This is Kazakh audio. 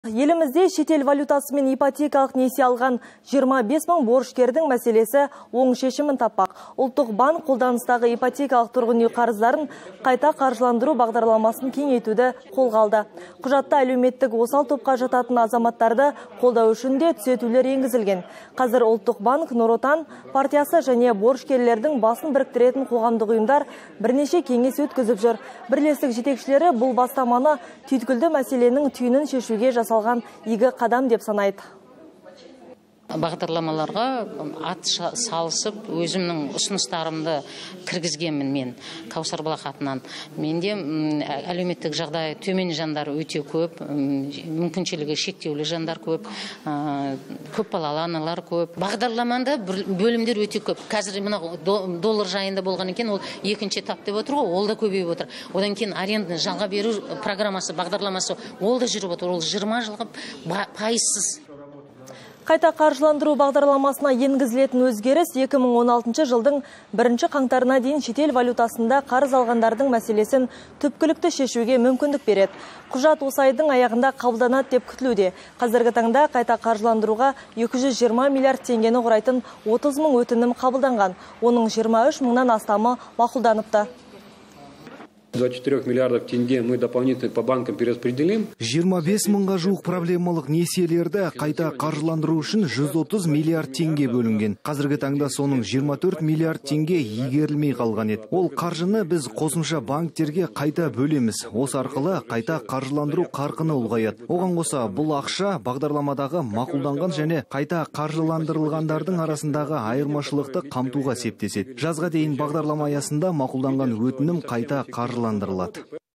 Елімізде шетел валютасымен ипотекалық несие алған 25 мың борышкердің мәселесі оң шешімін таппақ. Ұлттық банк қолданыстағы ипотекалық тұрғын үй қарыздарын қайта қаржыландыру бағдарламасын кеңейтуді қолға алды. Құжатта әлеуметтік осал топқа жататын азаматтарды қолдау үшін де түзетулер енгізілген. Қазір Ұлттық банк, Нұр Отан партиясы және борышкерлердің басын біріктіретін қоғамдық ұйымдар бірнеше кеңес өткізіп жүр. Бірлестік жетекшілері бұл бастаманы түйткілді мәселенің түйінін шешуге жасалған игі қадам деп санайды. Бағдарламаларға ат салысып, өзімнің ұсыныстарымды кіргізгенмін мен Каусар Балақатынан. Менде әлеуметтік жағдайы төмен жандар өте көп, мүмкіншілігі шектеулі жандар көп, көп балалы аналар көп. Бағдарламада бөлімдер өте көп. Қазір мына доллар жайында болған екен, ол екінші этап деп отыр ғой, ол да көбейіп отыр. Одан кейін аренда жалға беру программасы, бағдарламасы, ол да жүріп отыр. Ол 20 жылға пайызсыз. Қайта қаржыландыру бағдарламасына енгізілетін өзгеріс 2016 жылдың 1 қаңтарына дейін шетел валютасында қарыз алғандардың мәселесін түпкілікті шешуге мүмкіндік береді. Құжат осы айдың аяғында қабылданады деп күтілуде. Қазіргі таңда қайта қаржыландыруға 220 миллиард теңгені құрайтын 30 мың өтінім қабылданған. Оның 23 мыңнан астамы мақұлданыпты. 24 миллиардов тенге мы дополнительно по банкам перераспределим. 25 мыңға жуық проблемалық несиелерді қайта қаржыландыру үшін 130 миллиард теңге бөлінген. Қазіргі таңда соның 24 миллиард теңге игерілмей қалған еді. Ол қаржыны біз қосымша банктерге қайта бөлеміз. Осы арқылы қайта қаржыландыру қарқыны ұлғаяды. Оған қоса бұл ақша бағдарламадағы мақұлданған және қайта қаржыландырылғандардың арасындағы айырмашылықты қамтуға септеседі. Жазға дейін бағдарлама аясында мақұлданған өтінім қайта қаржыландырылады.